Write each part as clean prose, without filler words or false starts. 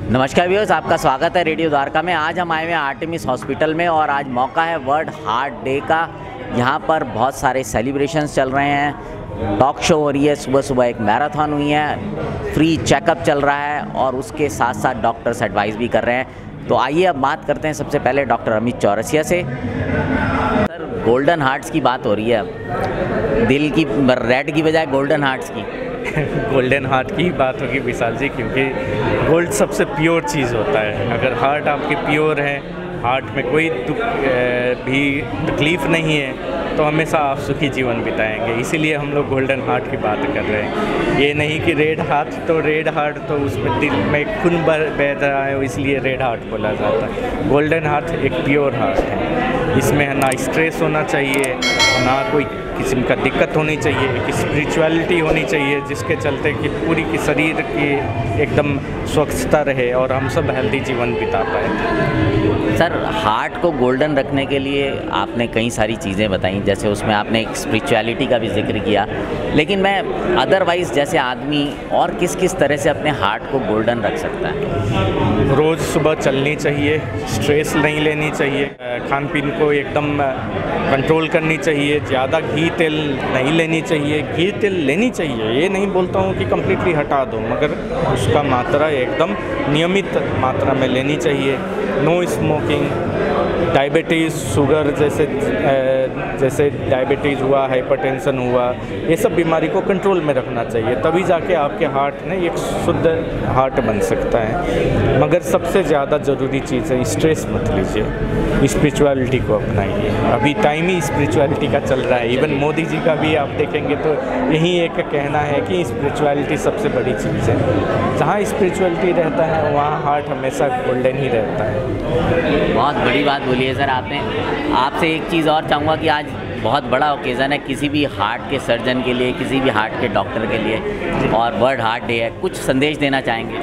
नमस्कार व्यूअर्स, आपका स्वागत है रेडियो द्वारका में। आज हम आए हुए हैं आर्टेमिस हॉस्पिटल में और आज मौका है वर्ल्ड हार्ट डे का। यहाँ पर बहुत सारे सेलिब्रेशंस चल रहे हैं, टॉक शो हो रही है, सुबह सुबह एक मैराथन हुई है, फ्री चेकअप चल रहा है और उसके साथ साथ डॉक्टर्स एडवाइस भी कर रहे हैं। तो आइए अब बात करते हैं सबसे पहले डॉक्टर अमित चौरसिया से। सर, गोल्डन हार्ट्स की बात हो रही है अब, दिल की रेड की बजाय गोल्डन हार्ट्स की। गोल्डन हार्ट की बात होगी विशाल जी, क्योंकि गोल्ड सबसे प्योर चीज़ होता है। अगर हार्ट आपकी प्योर है, हार्ट में कोई भी तकलीफ़ नहीं है, तो हमेशा आप सुखी जीवन बिताएंगे। इसीलिए हम लोग गोल्डन हार्ट की बात कर रहे हैं। ये नहीं कि रेड हार्ट तो उसमें दिल में खून बह रहा है, इसलिए रेड हार्ट बोला जाता है। गोल्डन हार्ट एक प्योर हार्ट है। इसमें ना स्ट्रेस होना चाहिए, ना कोई किस्म का दिक्कत होनी चाहिए, एक स्पिरिचुअलिटी होनी चाहिए जिसके चलते कि पूरी की शरीर की एकदम स्वच्छता रहे और हम सब हेल्दी जीवन बिता पाए। सर, हार्ट को गोल्डन रखने के लिए आपने कई सारी चीज़ें बताई, जैसे उसमें आपने एक स्पिरिचुअलिटी का भी जिक्र किया, लेकिन मैं अदरवाइज़ जैसे आदमी और किस किस तरह से अपने हार्ट को गोल्डन रख सकता है? रोज़ सुबह चलनी चाहिए, स्ट्रेस नहीं लेनी चाहिए, खान पीन को एकदम कंट्रोल करनी चाहिए, ज़्यादा घी तेल नहीं लेनी चाहिए। घी तेल लेनी चाहिए, ये नहीं बोलता हूँ कि कम्प्लीटली हटा दो, मगर उसका मात्रा एकदम नियमित मात्रा में लेनी चाहिए। नो स्मोकिंग, डायबिटीज़, शुगर जैसे डायबिटीज़ हुआ, हाइपरटेंशन हुआ, ये सब बीमारी को कंट्रोल में रखना चाहिए, तभी जाके आपके हार्ट में एक शुद्ध हार्ट बन सकता है। मगर सबसे ज़्यादा ज़रूरी चीज़ है, स्ट्रेस मत लीजिए, स्पिरिचुअलिटी को अपनाइए। अभी टाइम ही स्पिरिचुअलिटी का चल रहा है। इवन मोदी जी का भी आप देखेंगे तो यही एक कहना है कि स्पिरिचुअलिटी सबसे बड़ी चीज़ है। जहाँ स्पिरिचुअलिटी रहता है वहाँ हार्ट हमेशा गोल्डन ही रहता है। बहुत बड़ी बात बोली है सर आपने। आपसे एक चीज़ और चाहूँगा कि आज बहुत बड़ा ओकेज़न है किसी भी हार्ट के सर्जन के लिए, किसी भी हार्ट के डॉक्टर के लिए, और वर्ल्ड हार्ट डे है, कुछ संदेश देना चाहेंगे?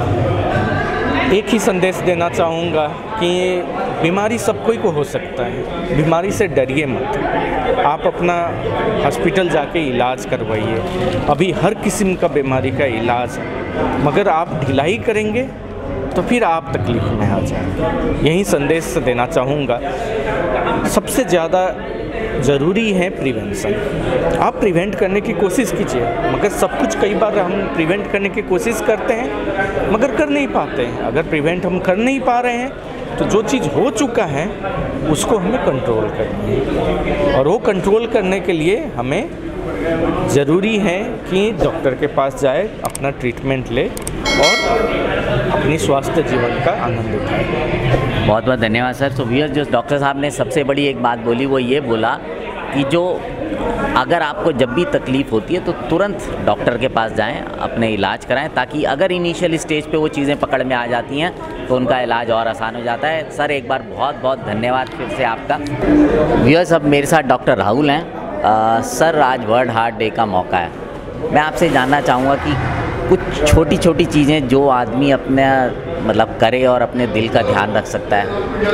एक ही संदेश देना चाहूँगा कि बीमारी सब कोई को हो सकता है, बीमारी से डरिए मत। आप अपना हॉस्पिटल जाके इलाज करवाइए। अभी हर किस्म का बीमारी का इलाज है, मगर आप ढिलाई करेंगे तो फिर आप तकलीफ में आ जाएंगे। यही संदेश देना चाहूँगा। सबसे ज़्यादा ज़रूरी है प्रिवेंशन। आप प्रिवेंट करने की कोशिश कीजिए, मगर सब कुछ कई बार हम प्रिवेंट करने की कोशिश करते हैं मगर कर नहीं पाते हैं। अगर प्रिवेंट हम कर नहीं पा रहे हैं तो जो चीज़ हो चुका है उसको हमें कंट्रोल करना है, और वो कंट्रोल करने के लिए हमें ज़रूरी है कि डॉक्टर के पास जाए, अपना ट्रीटमेंट ले और अपनी स्वास्थ्य जीवन का आनंद उठाए। बहुत बहुत धन्यवाद सर। तो व्यूअर्स, जो डॉक्टर साहब ने सबसे बड़ी एक बात बोली वो ये बोला कि जो अगर आपको जब भी तकलीफ़ होती है तो तुरंत डॉक्टर के पास जाएं, अपने इलाज कराएं, ताकि अगर इनिशियल स्टेज पे वो चीज़ें पकड़ में आ जाती हैं तो उनका इलाज और आसान हो जाता है। सर, एक बार बहुत बहुत धन्यवाद फिर से आपका। व्यूअर्स, अब मेरे साथ डॉक्टर राहुल हैं। सर, आज वर्ल्ड हार्ट डे का मौका है, मैं आपसे जानना चाहूँगा कि कुछ छोटी छोटी चीज़ें जो आदमी अपने मतलब करे और अपने दिल का ध्यान रख सकता है।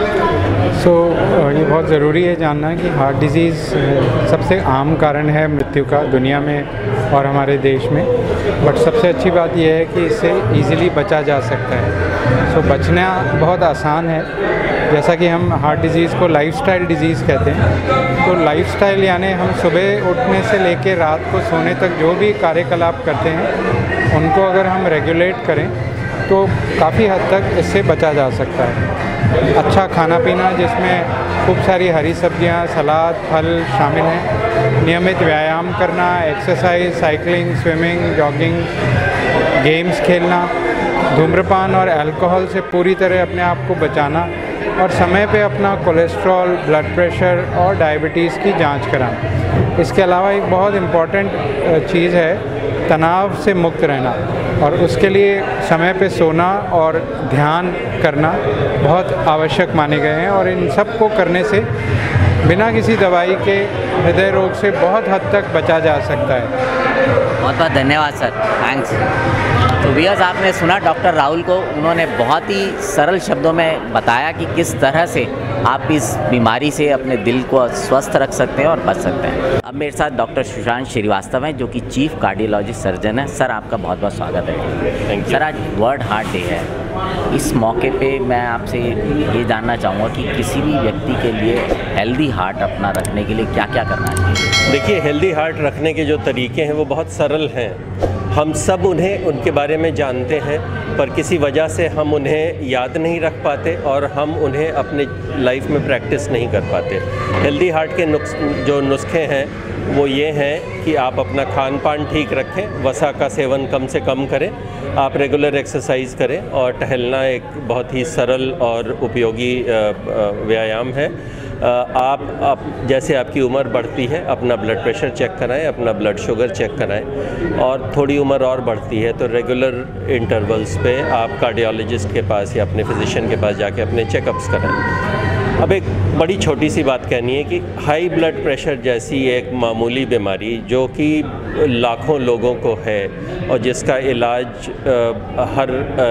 ये बहुत ज़रूरी है जानना कि हार्ट डिज़ीज़ सबसे आम कारण है मृत्यु का दुनिया में और हमारे देश में। बट सबसे अच्छी बात यह है कि इससे इजीली बचा जा सकता है। बचना बहुत आसान है। जैसा कि हम हार्ट डिज़ीज़ को लाइफस्टाइल डिज़ीज़ कहते हैं, तो लाइफस्टाइल यानी हम सुबह उठने से लेकर रात को सोने तक जो भी कार्यकलाप करते हैं उनको अगर हम रेगुलेट करें तो काफ़ी हद तक इससे बचा जा सकता है। अच्छा खाना पीना जिसमें खूब सारी हरी सब्जियां, सलाद, फल शामिल हैं। नियमित व्यायाम करना, exercise, cycling, swimming, jogging, games खेलना, धूम्रपान और अल्कोहल से पूरी तरह अपने आप को बचाना, और समय पे अपना कोलेस्ट्रॉल, ब्लड प्रेशर और डायबिटीज़ की जांच कराना। इसके अलावा एक बहुत इम्पॉर्टेंट चीज़ है तनाव से मुक्त रहना, और उसके लिए समय पे सोना और ध्यान करना बहुत आवश्यक माने गए हैं। और इन सब को करने से बिना किसी दवाई के हृदय रोग से बहुत हद तक बचा जा सकता है। बहुत बहुत धन्यवाद सर, थैंक्स। तो व्यूअर्स, आपने सुना डॉक्टर राहुल को, उन्होंने बहुत ही सरल शब्दों में बताया कि किस तरह से आप इस बीमारी से अपने दिल को स्वस्थ रख सकते हैं और बच सकते हैं। अब मेरे साथ डॉक्टर सुशांत श्रीवास्तव हैं, जो कि चीफ कार्डियोलॉजिस्ट सर्जन है। सर, आपका बहुत बहुत स्वागत है। थैंक यू सर, आज वर्ल्ड हार्ट डे है। इस मौके पे मैं आपसे ये जानना चाहूँगा कि किसी भी व्यक्ति के लिए हेल्दी हार्ट अपना रखने के लिए क्या क्या करना चाहिए। देखिए, हेल्दी हार्ट रखने के जो तरीके हैं वो बहुत सरल हैं। हम सब उन्हें उनके बारे में जानते हैं, पर किसी वजह से हम उन्हें याद नहीं रख पाते और हम उन्हें अपने लाइफ में प्रैक्टिस नहीं कर पाते। हेल्दी हार्ट के जो नुस्खे हैं वो ये हैं कि आप अपना खान पान ठीक रखें, वसा का सेवन कम से कम करें, आप रेगुलर एक्सरसाइज करें और टहलना एक बहुत ही सरल और उपयोगी व्यायाम है। आप जैसे आपकी उम्र बढ़ती है अपना ब्लड प्रेशर चेक कराएं, अपना ब्लड शुगर चेक कराएं और थोड़ी उम्र और बढ़ती है तो रेगुलर इंटरवल्स पे आप कार्डियोलॉजिस्ट के पास या अपने फिजिशियन के पास जाके अपने चेकअप्स कराएं। अब एक बड़ी छोटी सी बात कहनी है कि हाई ब्लड प्रेशर जैसी एक मामूली बीमारी जो कि लाखों लोगों को है और जिसका इलाज हर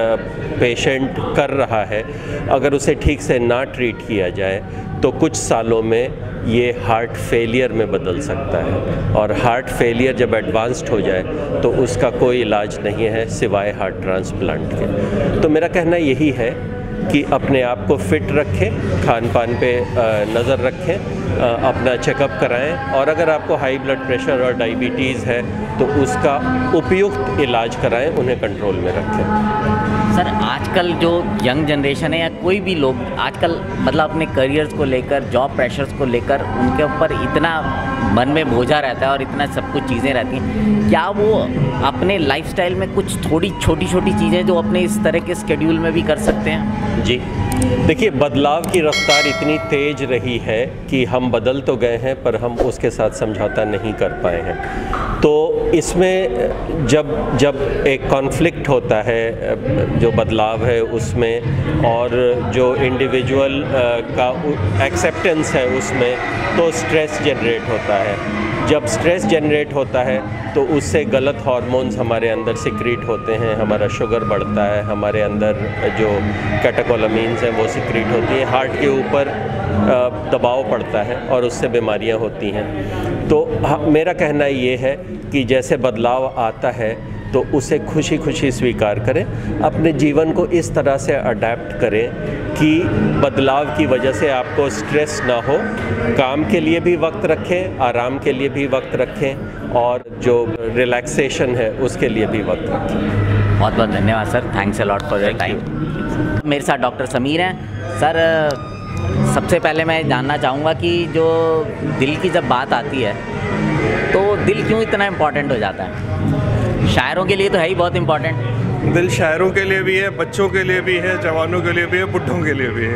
पेशेंट कर रहा है, अगर उसे ठीक से ना ट्रीट किया जाए तो कुछ सालों में ये हार्ट फेलियर में बदल सकता है। और हार्ट फेलियर जब एडवांस्ड हो जाए तो उसका कोई इलाज नहीं है सिवाय हार्ट ट्रांसप्लांट के। तो मेरा कहना यही है कि अपने आप को फिट रखें, खान पान पे नज़र रखें, अपना चेकअप कराएं और अगर आपको हाई ब्लड प्रेशर और डायबिटीज़ है तो उसका उपयुक्त इलाज कराएं, उन्हें कंट्रोल में रखें। सर, आजकल जो यंग जनरेशन है या कोई भी लोग आजकल मतलब अपने करियर्स को लेकर, जॉब प्रेशर्स को लेकर उनके ऊपर इतना मन में बोझा रहता है और इतना सब कुछ चीज़ें रहती हैं, क्या वो अपने लाइफस्टाइल में कुछ थोड़ी छोटी छोटी चीज़ें जो अपने इस तरह के स्केड्यूल में भी कर सकते हैं? जी देखिए, बदलाव की रफ्तार इतनी तेज़ रही है कि हम बदल तो गए हैं पर हम उसके साथ समझौता नहीं कर पाए हैं। तो इसमें जब एक कॉन्फ्लिक्ट होता है जो बदलाव है उसमें और जो इंडिविजुअल का एक्सेप्टेंस है उसमें, तो स्ट्रेस जनरेट होता है। जब स्ट्रेस जनरेट होता है तो उससे गलत हार्मोन्स हमारे अंदर सिक्रीट होते हैं, हमारा शुगर बढ़ता है, हमारे अंदर जो कैटेकोलामीन्स हैं वो सिक्रीट होती है, हार्ट के ऊपर दबाव पड़ता है और उससे बीमारियां होती हैं। तो मेरा कहना ये है कि जैसे बदलाव आता है तो उसे खुशी खुशी स्वीकार करें, अपने जीवन को इस तरह से अडेप्ट करें कि बदलाव की वजह से आपको स्ट्रेस ना हो, काम के लिए भी वक्त रखें, आराम के लिए भी वक्त रखें और जो रिलैक्सेशन है उसके लिए भी वक्त रखें। बहुत बहुत धन्यवाद sir, thanks a lot for your time. मेरे साथ डॉक्टर समीर हैं। सर, सबसे पहले मैं जानना चाहूँगा कि जो दिल की जब बात आती है तो दिल क्यों इतना इम्पोर्टेंट हो जाता है? शायरों के लिए तो है ही बहुत इम्पोर्टेंट। दिल शायरों के लिए भी है, बच्चों के लिए भी है, जवानों के लिए भी है, बुढ़ों के लिए भी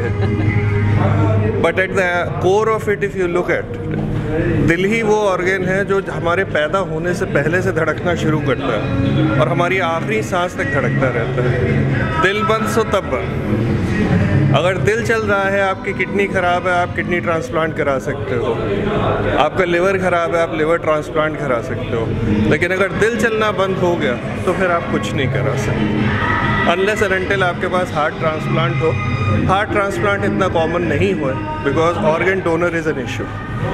है। But at the core of it if you look at, दिल ही वो ऑर्गन है जो हमारे पैदा होने से पहले से धड़कना शुरू करता है और हमारी आखिरी सांस तक धड़कता रहता है। दिल बंद सो तब बंद। अगर दिल चल रहा है, आपकी किडनी ख़राब है, आप किडनी ट्रांसप्लांट करा सकते हो, आपका लिवर ख़राब है, आप लिवर ट्रांसप्लांट करा सकते हो, लेकिन अगर दिल चलना बंद हो गया तो फिर आप कुछ नहीं करा सकते अनलेस एंड अनटिल आपके पास हार्ट ट्रांसप्लांट हो। हार्ट ट्रांसप्लांट इतना कॉमन नहीं हुआ because organ donor is an issue.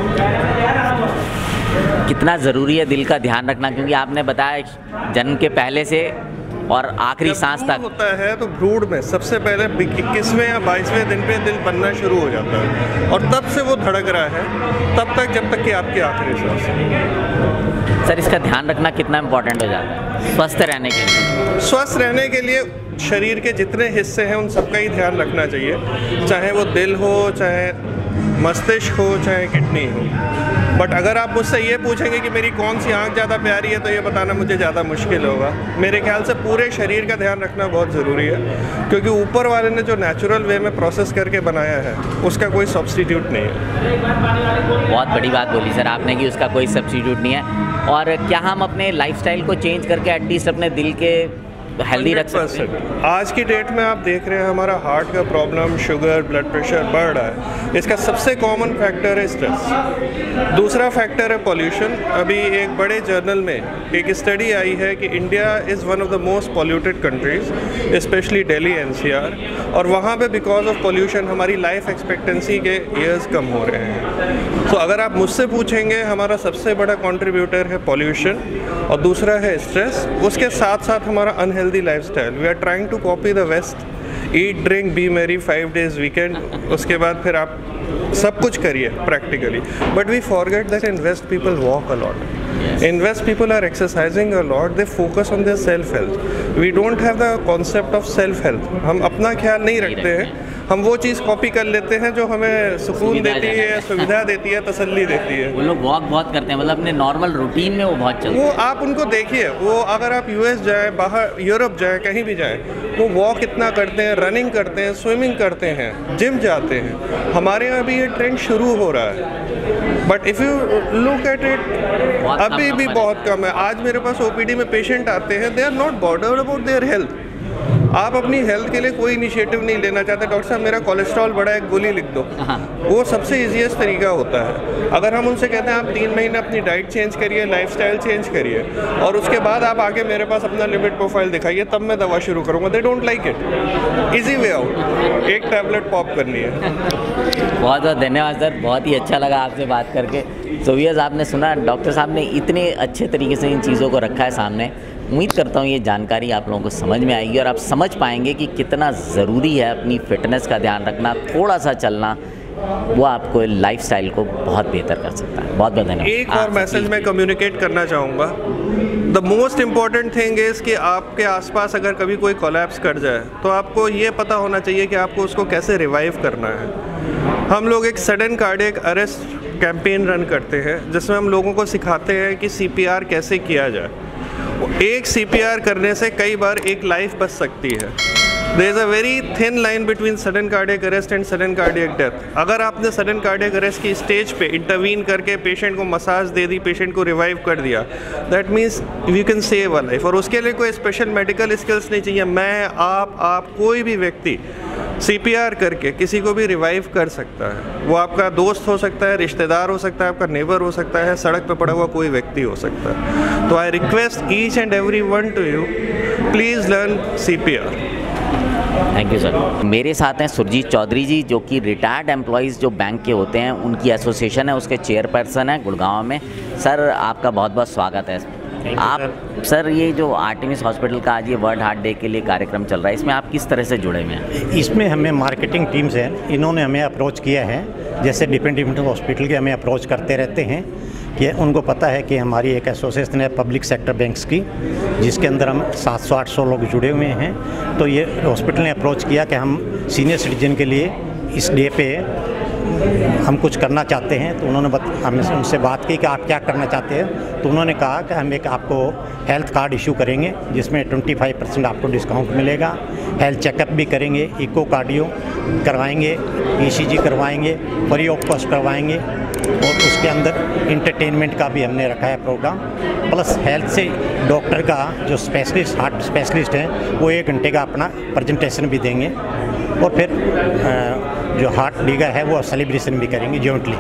कितना ज़रूरी है दिल का ध्यान रखना, क्योंकि आपने बताया जन्म के पहले से और आखिरी सांस तक होता है तो भ्रूण में सबसे पहले 21वें या 22वें दिन पे दिल बनना शुरू हो जाता है और तब से वो धड़क रहा है तब तक जब तक कि आपकी आखिरी सांस है। सर, इसका ध्यान रखना कितना इम्पोर्टेंट हो जाता है स्वस्थ रहने के लिए? स्वस्थ रहने के लिए शरीर के जितने हिस्से हैं उन सबका ही ध्यान रखना चाहिए, चाहे वो दिल हो, चाहे मस्तिष्क हो, चाहे किडनी हो। बट अगर आप मुझसे ये पूछेंगे कि मेरी कौन सी आँख ज़्यादा प्यारी है तो ये बताना मुझे ज़्यादा मुश्किल होगा। मेरे ख्याल से पूरे शरीर का ध्यान रखना बहुत ज़रूरी है, क्योंकि ऊपर वाले ने जो नेचुरल वे में प्रोसेस करके बनाया है उसका कोई सब्स्टिट्यूट नहीं है। बहुत बड़ी बात बोली सर आपने कि उसका कोई सब्स्टिट्यूट नहीं है। और क्या हम अपने लाइफस्टाइल को चेंज करके एटलीस्ट अपने दिल के हेल्दी रख सकते हैं। 100%। आज की डेट में आप देख रहे हैं हमारा हार्ट का प्रॉब्लम, शुगर, ब्लड प्रेशर बढ़ रहा है। इसका सबसे कॉमन फैक्टर है स्ट्रेस। दूसरा फैक्टर है पॉल्यूशन। अभी एक बड़े जर्नल में एक स्टडी आई है कि India is one of the most polluted countries, specially Delhi NCR, और वहाँ पे बिकॉज ऑफ पॉल्यूशन हमारी लाइफ एक्सपेक्टेंसी के ईयर्स कम हो रहे हैं। तो अगर आप मुझसे पूछेंगे, हमारा सबसे बड़ा कंट्रीब्यूटर है पॉल्यूशन और दूसरा है स्ट्रेस। उसके साथ साथ हमारा unhealthy lifestyle. We are trying to copy the west, eat drink be merry 5 days weekend, उसके बाद फिर आप सब कुछ करिए practically, but we forget that in west people walk a lot, in West people are exercising a lot, they focus on their self health. We don't have the concept of self health. हम अपना ख्याल नहीं रखते हैं, हम वो चीज़ copy कर लेते हैं जो हमें सुकून देती है, सुविधा देती है, तसल्ली देती है। वो लोग वॉक बहुत करते हैं, मतलब अपने नॉर्मल रूटीन में वो बहुत चलते हैं। वो आप उनको देखिए, वो अगर आप यूएस जाए, बाहर यूरोप जाए, कहीं भी जाए, वो वॉक इतना करते हैं, रनिंग करते हैं, स्विमिंग करते हैं, जिम जाते हैं। हमारे यहाँ भी ये ट्रेंड शुरू हो रहा है, but if you look at it अभी भी बहुत कम है। आज मेरे पास ओपीडी में पेशेंट आते हैं, they are not bothered about their health. आप अपनी हेल्थ के लिए कोई इनिशिएटिव नहीं लेना चाहते, डॉक्टर साहब मेरा कोलेस्ट्रॉल बढ़ा है, एक गोली लिख दो। वो सबसे ईजीएस्ट तरीका होता है। अगर हम उनसे कहते हैं आप 3 महीने अपनी डाइट चेंज करिए, लाइफस्टाइल चेंज करिए, और उसके बाद आप आके मेरे पास अपना लिमिट प्रोफाइल दिखाइए, तब मैं दवा शुरू करूँगा। They don't like it. Easy way out, एक टैबलेट पॉप करनी है। बहुत बहुत धन्यवाद सर, बहुत ही अच्छा लगा आपसे बात करके। सो व्यूअर्स, आपने सुना डॉक्टर साहब ने इतने अच्छे तरीके से इन चीज़ों को रखा है सामने। उम्मीद करता हूँ ये जानकारी आप लोगों को समझ में आएगी और आप समझ पाएंगे कि कितना ज़रूरी है अपनी फ़िटनेस का ध्यान रखना। थोड़ा सा चलना वो आपको लाइफस्टाइल को बहुत बेहतर कर सकता है। बहुत बहुत धन्यवाद। एक और मैसेज मैं कम्युनिकेट करना चाहूँगा। The most important thing is कि आपके आसपास अगर कभी कोई कोलैप्स कर जाए तो आपको ये पता होना चाहिए कि आपको उसको कैसे रिवाइव करना है। हम लोग एक sudden cardiac arrest campaign run करते हैं जिसमें हम लोगों को सिखाते हैं कि CPR कैसे किया जाए। एक CPR करने से कई बार एक लाइफ बच सकती है। There is a very thin line between sudden cardiac arrest and sudden cardiac death. अगर आपने sudden cardiac arrest की स्टेज पे इंटरवीन करके पेशेंट को मसाज दे दी, पेशेंट को रिवाइव कर दिया, that means you can save a life। और उसके लिए कोई स्पेशल मेडिकल स्किल्स नहीं चाहिए। मैं, आप कोई भी व्यक्ति CPR करके किसी को भी रिवाइव कर सकता है। वो आपका दोस्त हो सकता है, रिश्तेदार हो सकता है, आपका नेबर हो सकता है, सड़क पे पड़ा हुआ कोई व्यक्ति हो सकता है। तो I request each and every one to you, please learn CPR। Thank you sir. मेरे साथ हैं सुरजीत चौधरी जी, जो कि रिटायर्ड एम्प्लॉयज़ जो बैंक के होते हैं उनकी एसोसिएशन है, उसके चेयरपर्सन है गुड़गांव में। सर आपका बहुत बहुत स्वागत है। आप सर ये जो आर्टेमिस हॉस्पिटल का आज ये वर्ल्ड हार्ट डे के लिए कार्यक्रम चल रहा है, इसमें आप किस तरह से जुड़े हुए हैं? इसमें हमें मार्केटिंग टीम्स हैं, इन्होंने हमें अप्रोच किया है। जैसे डिफरेंट हॉस्पिटल के हमें अप्रोच करते रहते हैं कि उनको पता है कि हमारी एक एसोसिएशन है पब्लिक सेक्टर बैंक्स की, जिसके अंदर हम 700-800 लोग जुड़े हुए हैं। तो ये हॉस्पिटल ने अप्रोच किया कि हम सीनियर सिटीजन के लिए इस डे पे हम कुछ करना चाहते हैं। तो उन्होंने हमने उनसे बात की कि आप क्या करना चाहते हैं। तो उन्होंने कहा कि हम एक आपको हेल्थ कार्ड इशू करेंगे जिसमें 25% आपको डिस्काउंट मिलेगा। हेल्थ चेकअप भी करेंगे, इको कार्डियो करवाएंगे, ECG करवाएंगे, फ्री ऑफ कॉस्ट करवाएंगे, और उसके अंदर इंटरटेनमेंट का भी हमने रखा है प्रोग्राम। प्लस हेल्थ से डॉक्टर का जो स्पेशलिस्ट हार्ट स्पेशलिस्ट हैं वो 1 घंटे का अपना प्रेजेंटेशन भी देंगे, और फिर जो हार्ट डे का है वो सेलिब्रेशन भी करेंगे जॉइंटली।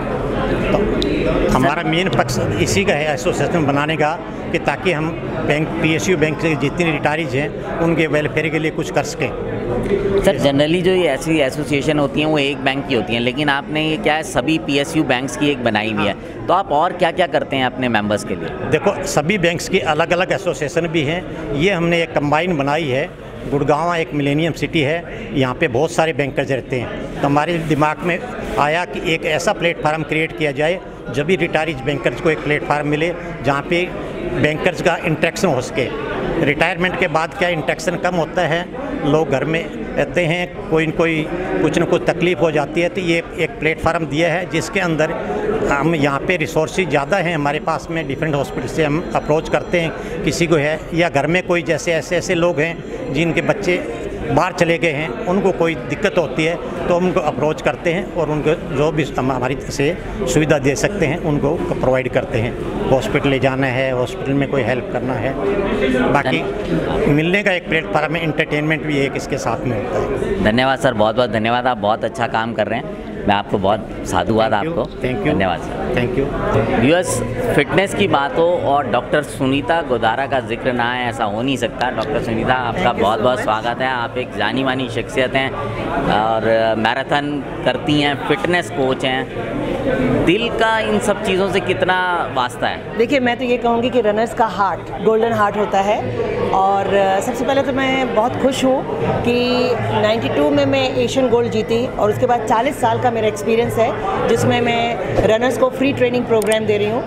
तो हमारा मेन मकसद इसी का है एसोसिएशन बनाने का, कि ताकि हम बैंक PSU बैंक से जितनी रिटायरीज हैं उनके वेलफेयर के लिए कुछ कर सकें। सर जनरली जो ये ऐसी एसोसिएशन होती हैं वो एक बैंक की होती हैं, लेकिन आपने ये क्या है सभी PSU बैंक्स की एक बनाई हुई है। तो आप और क्या क्या करते हैं अपने मेंबर्स के लिए? देखो, सभी बैंक्स की अलग अलग एसोसिएशन भी हैं। ये हमने एक कंबाइन बनाई है। गुड़गांव एक मिलेनियम सिटी है, यहाँ पे बहुत सारे बैंकर्स रहते हैं। तो हमारे दिमाग में आया कि एक ऐसा प्लेटफार्म क्रिएट किया जाए जब भी रिटायरीज बैंकर्स को एक प्लेटफार्म मिले जहाँ पे बैंकर्स का इंटरेक्शन हो सके। रिटायरमेंट के बाद क्या इंटरेक्शन कम होता है, लोग घर में रहते हैं, कोई कुछ न कुछ तकलीफ़ हो जाती है। तो ये एक प्लेटफार्म दिया है जिसके अंदर हम यहाँ पे रिसोर्सेज ज़्यादा हैं हमारे पास में। डिफरेंट हॉस्पिटल से हम अप्रोच करते हैं, किसी को है या घर में कोई जैसे ऐसे लोग हैं जिनके बच्चे बाहर चले गए हैं, उनको कोई दिक्कत होती है तो उनको अप्रोच करते हैं और उनको जो भी हमारी से सुविधा दे सकते हैं उनको प्रोवाइड करते हैं। हॉस्पिटल ले जाना है, हॉस्पिटल में कोई हेल्प करना है, बाकी मिलने का एक प्लेटफॉर्म है, एंटरटेनमेंट भी एक इसके साथ में होता है। धन्यवाद सर, बहुत बहुत धन्यवाद, आप बहुत अच्छा काम कर रहे हैं। मैं आपको बहुत साधुवाद आपको। Thank you. धन्यवाद sir. Thank you. Viewers, fitness की बात हो और डॉक्टर सुनीता गोदारा का जिक्र ना है, ऐसा हो नहीं सकता। डॉक्टर सुनीता, आपका बहुत बहुत स्वागत है। आप एक जानी मानी शख्सियत हैं और मैराथन करती हैं, फिटनेस कोच हैं। दिल का इन सब चीज़ों से कितना वास्ता है? देखिए, मैं तो ये कहूँगी कि रनर्स का हार्ट गोल्डन हार्ट होता है। और सबसे पहले तो मैं बहुत खुश हूँ कि 92 में मैं एशियन गोल्ड जीती और उसके बाद 40 साल का मेरा एक्सपीरियंस है जिसमें मैं रनर्स को फ्री ट्रेनिंग प्रोग्राम दे रही हूँ।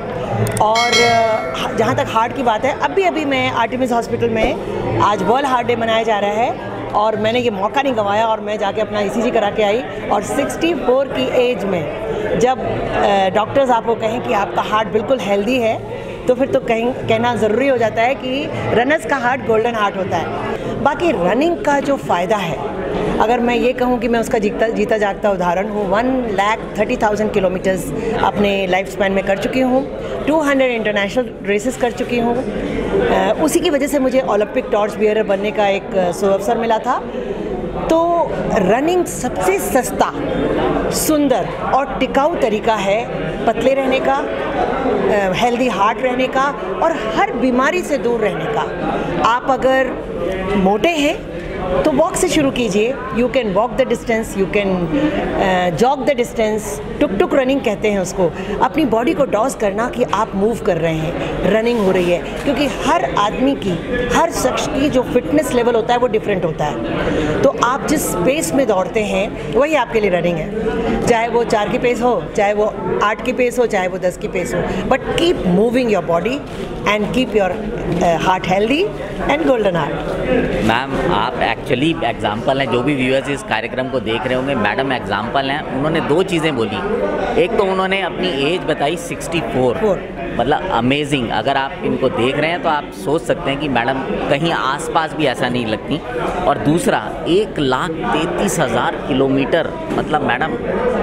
और जहाँ तक हार्ट की बात है, अभी मैं आर्टेमिस हॉस्पिटल में आज वर्ल्ड हार्ट डे मनाया जा रहा है और मैंने ये मौका नहीं गंवाया और मैं जाके अपना ECG करा के आई। और 64 की एज में जब डॉक्टर्स आपको कहें कि आपका हार्ट बिल्कुल हेल्दी है तो फिर तो कहना ज़रूरी हो जाता है कि रनर्स का हार्ट गोल्डन हार्ट होता है। बाकी रनिंग का जो फ़ायदा है, अगर मैं ये कहूँ कि मैं उसका जीता जागता उदाहरण हूँ, 1,30,000 किलोमीटर्स अपने लाइफ स्पैन में कर चुकी हूँ, 200 इंटरनेशनल रेसेस कर चुकी हूँ। उसी की वजह से मुझे ओलंपिक टॉर्च बियरर बनने का एक सुअवसर मिला था। तो रनिंग सबसे सस्ता, सुंदर और टिकाऊ तरीका है पतले रहने का, हेल्दी हार्ट रहने का और हर बीमारी से दूर रहने का। आप अगर मोटे हैं तो वॉक से शुरू कीजिए। You can walk the distance, you can jog the distance, टुक टुक रनिंग कहते हैं उसको। अपनी बॉडी को डॉज करना कि आप मूव कर रहे हैं, रनिंग हो रही है, क्योंकि हर आदमी की, हर शख्स की जो फिटनेस लेवल होता है वो डिफरेंट होता है। तो आप जिस पेस में दौड़ते हैं वही आपके लिए रनिंग है, चाहे वो 4 की पेस हो, चाहे वो 8 की पेस हो, चाहे वो 10 की पेस हो। But keep moving your body and keep your heart healthy and golden heart. Ma'am, आप एक्चुअली एग्जाम्पल हैं। जो भी व्यूअर्स इस कार्यक्रम को देख रहे होंगे, मैडम एग्जाम्पल हैं। उन्होंने 2 चीज़ें बोली। एक तो उन्होंने अपनी एज बताई 64, मतलब अमेजिंग। अगर आप इनको देख रहे हैं तो आप सोच सकते हैं कि मैडम कहीं आसपास भी ऐसा नहीं लगती। और दूसरा, 1,33,000 किलोमीटर, मतलब मैडम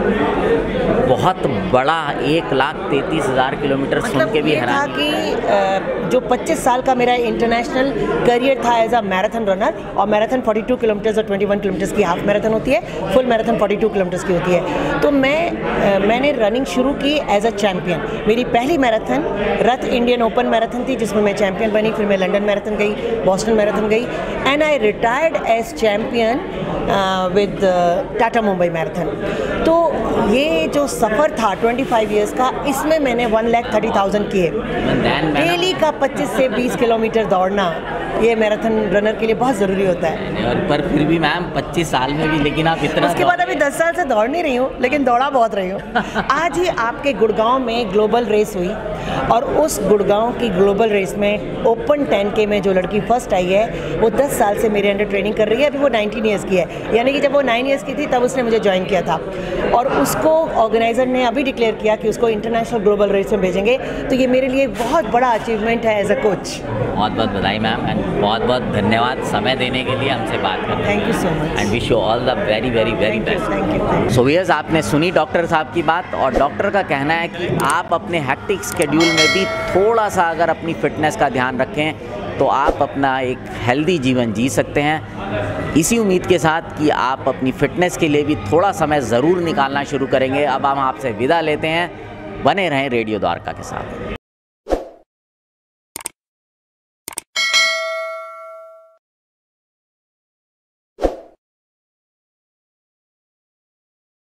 बहुत बड़ा 1,33,000 किलोमीटर सुन के भी हैरान। कि जो 25 साल का मेरा इंटरनेशनल करियर था एज अ मैराथन रनर, और मैराथन 42 किलोमीटर्स और 21 किलोमीटर्स की हाफ मैराथन होती है, फुल मैराथन 42 किलोमीटर्स की होती है। तो मैंने रनिंग शुरू की एज अ चैम्पियन। मेरी पहली मैराथन रथ इंडियन ओपन मैराथन थी जिसमें मैं चैम्पियन बनी। फिर मैं लंदन मैराथन गई, बॉस्टन मैराथन गई and I retired as champion with Tata Mumbai marathon. तो ये जो सफ़र था 25 इयर्स का, इसमें मैंने 1,30,000 किए। डेली का 25 से 20 किलोमीटर दौड़ना ये मैराथन रनर के लिए बहुत ज़रूरी होता है। और पर फिर भी मैम 25 साल में भी, लेकिन आप इतना, उसके बाद अभी 10 साल से दौड़ नहीं रही हूँ, लेकिन दौड़ा बहुत रही हूँ। आज ही आपके गुड़गांव में ग्लोबल रेस हुई और उस गुड़गांव की ग्लोबल रेस में ओपन 10K में जो लड़की फर्स्ट आई है वो 10 साल से मेरे अंडर ट्रेनिंग कर रही है। अभी वो 19 ईयर्स की है, यानी कि जब वो 9 ईयर्स की थी तब उसने मुझे ज्वाइन किया था और उसको ऑर्गेनाइज़र ने अभी डिक्लेयर किया कि उसको इंटरनेशनल ग्लोबल रेस में भेजेंगे। तो ये मेरे लिए बहुत बड़ा अचीवमेंट है एज अ कोच। बहुत बहुत बधाई मैम एंड बहुत बहुत धन्यवाद समय देने के लिए हमसे बात करने। Thank you so much and wish you all the very very very best. Thank you. So viewers, आपने सुनी डॉक्टर साहब की बात और डॉक्टर का कहना है कि आप अपने हेक्टिक शेड्यूल में भी थोड़ा सा अगर अपनी फिटनेस का ध्यान रखें तो आप अपना एक हेल्दी जीवन जी सकते हैं। इसी उम्मीद के साथ कि आप अपनी फिटनेस के लिए भी थोड़ा समय ज़रूर निकालना शुरू करेंगे। अब हम आपसे विदा लेते हैं, बने रहें रेडियो द्वारका के साथ।